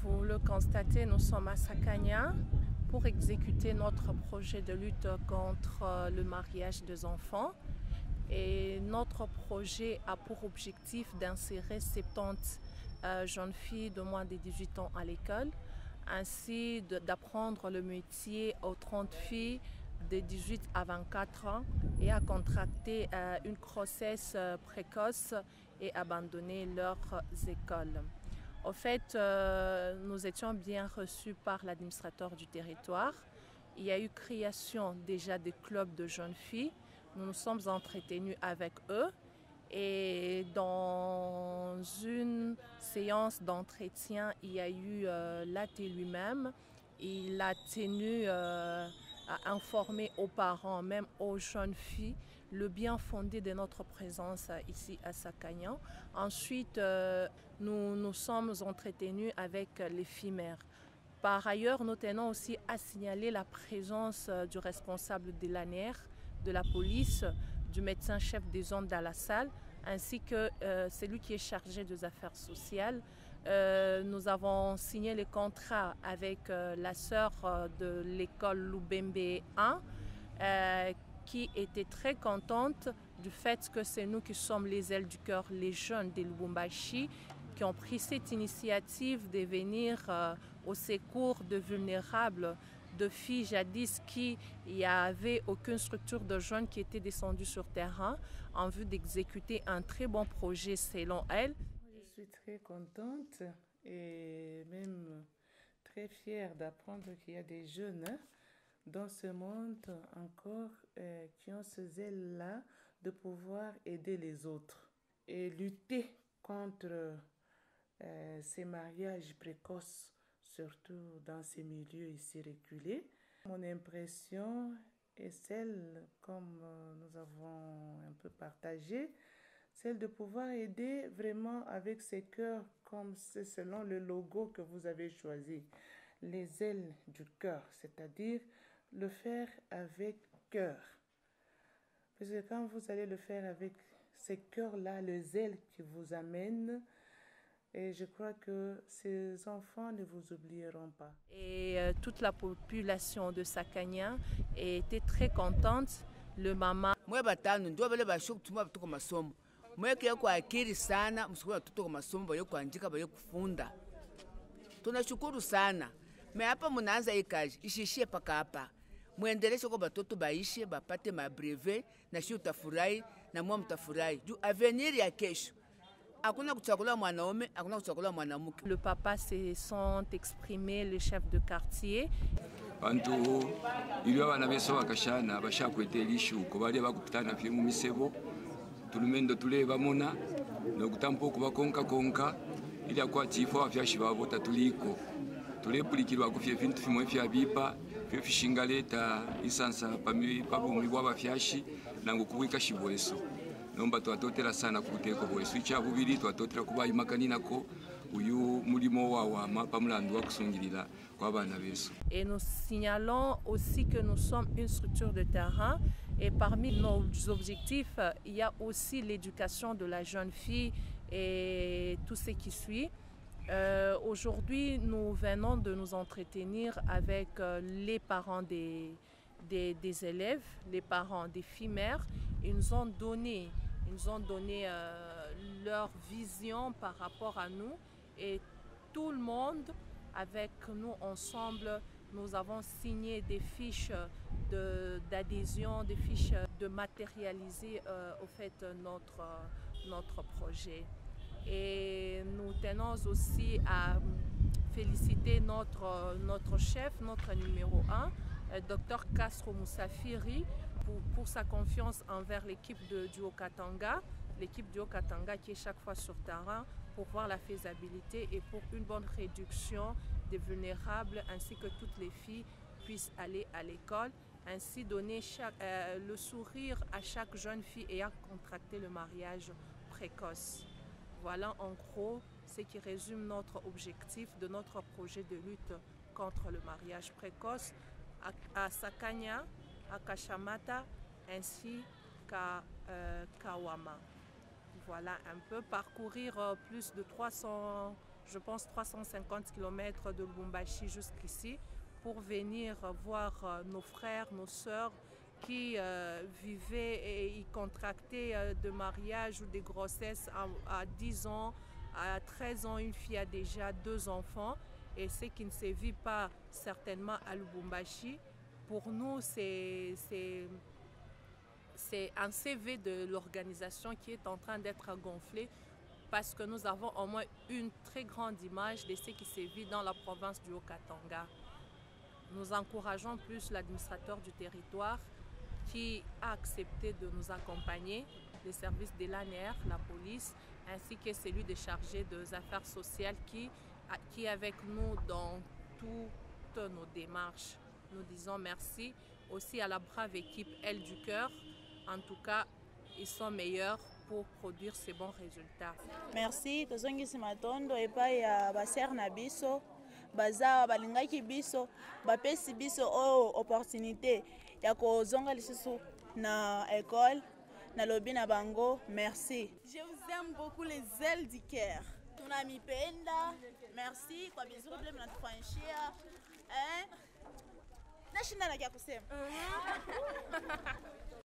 vous le constatez, nous sommes à Sakania pour exécuter notre projet de lutte contre le mariage des enfants. Et notre projet a pour objectif d'insérer 70 jeunes filles de moins de 18 ans à l'école, ainsi d'apprendre le métier aux 30 filles de 18 à 24 ans et à contracter une grossesse précoce et abandonner leurs écoles. En fait, nous étions bien reçus par l'administrateur du territoire. Il y a eu création déjà des clubs de jeunes filles. Nous nous sommes entretenus avec eux et dans une séance d'entretien, il y a eu l'athée lui-même. Il a tenu à informer aux parents, même aux jeunes filles, le bien fondé de notre présence ici à Sakania. Ensuite, nous nous sommes entretenus avec les filles mères. Par ailleurs, nous tenons aussi à signaler la présence du responsable de l'ANER, de la police, du médecin-chef des zones dans la salle, ainsi que celui qui est chargé des affaires sociales. Nous avons signé le contrat avec la sœur de l'école Lubembe 1, qui était très contente du fait que c'est nous qui sommes les ailes du cœur, les jeunes de Lubumbashi, qui ont pris cette initiative de venir au secours de vulnérables, de filles jadis qui n'y avait aucune structure de jeunes qui était descendue sur terrain en vue d'exécuter un très bon projet selon elles. Je suis très contente et même très fière d'apprendre qu'il y a des jeunes dans ce monde encore qui ont ce zèle-là de pouvoir aider les autres et lutter contre ces mariages précoces, surtout dans ces milieux ici reculés. Mon impression est celle, comme nous avons un peu partagé, celle de pouvoir aider vraiment avec ses cœurs, comme c'est selon le logo que vous avez choisi, les ailes du cœur, c'est-à-dire le faire avec cœur. Parce que quand vous allez le faire avec ces cœurs-là, les ailes qui vous amènent, et je crois que ces enfants ne vous oublieront pas. Et toute la population de Sakania était très contente. Le maman. Mweke kwa akili sana, msikuwa watoto kwa masomo bayo kuandika bayo kufunda. Tunashukuru sana. Me hapa mnaanza hii kazi, ishishie paka hapa. Muendeleshe kwa batoto baishe, bapate mabrevet, na shi utafurahi, na mwa mtafurahi. Juu avenir ya kesho. Hakuna kuchagula mwanaume, hakuna kuchagula mwanamke. Le papa se sont exprimés, le chef de quartier. Bantu ili abana beso bakashana bashakwete elishu ko bali bakupitana fye mu misebo. Tulumendo tuleba mona no kutampo kuba konka ili akwatifu afyashi babo tatuliko tulepulikirwa kufye vintu fimwe fya bipa fye fishingaleta isansa pami pabo mwiwa bafyashi nangu kuwika shibweso nomba twatotera sana kuteko bweso icha bubiri twatotera kuba imakanina ko uyu mulimo wawa mapa mulandu wa kusungirira kwa bana beso. Et nous signalons aussi que nous sommes une structure de terrain et parmi nos objectifs, il y a aussi l'éducation de la jeune fille et tout ce qui suit. Aujourd'hui, nous venons de nous entretenir avec les parents des élèves, les parents des filles mères. Ils nous ont donné leur vision par rapport à nous et tout le monde avec nous ensemble, nous avons signé des fiches d'adhésion, des fiches de matérialiser au fait notre projet. Et nous tenons aussi à féliciter notre chef, notre numéro 1, Dr Castro Moussafiri, pour sa confiance envers l'équipe du Haut-Katanga, l'équipe du Haut-Katanga qui est chaque fois sur terrain pour voir la faisabilité et pour une bonne réduction des vulnérables ainsi que toutes les filles puissent aller à l'école, ainsi donner le sourire à chaque jeune fille ayant contracté le mariage précoce. Voilà en gros ce qui résume notre objectif de notre projet de lutte contre le mariage précoce à Sakania, à Kashamata ainsi qu'à Kawama. Voilà un peu, parcourir plus de 300 je pense, 350 km de Lubumbashi jusqu'ici pour venir voir nos frères, nos sœurs qui vivaient et contractaient de mariage ou de grossesse à 10 ans, à 13 ans, une fille a déjà 2 enfants. Et ce qui ne se vit pas certainement à Lubumbashi, pour nous, c'est un CV de l'organisation qui est en train d'être gonflé parce que nous avons au moins une très grande image de ce qui se vit dans la province du Haut-Katanga. Nous encourageons plus l'administrateur du territoire qui a accepté de nous accompagner, les services de l'ANR, la police, ainsi que celui de chargé des affaires sociales qui est avec nous dans toutes nos démarches. Nous disons merci aussi à la brave équipe Elle du Cœur. En tout cas, ils sont meilleurs pour produire ces bons résultats. Merci. Tozongisi matondo epai ya baser na biso, baza balingaki biso, bapesi biso opportunité ya kozonga lisusu na école, na lobi na bango merci. Je vous aime beaucoup les Ailes du Cœur. Tunamipenda. Merci kwa vizuri vile mnatufanyishia. Nashinda na kia kusema.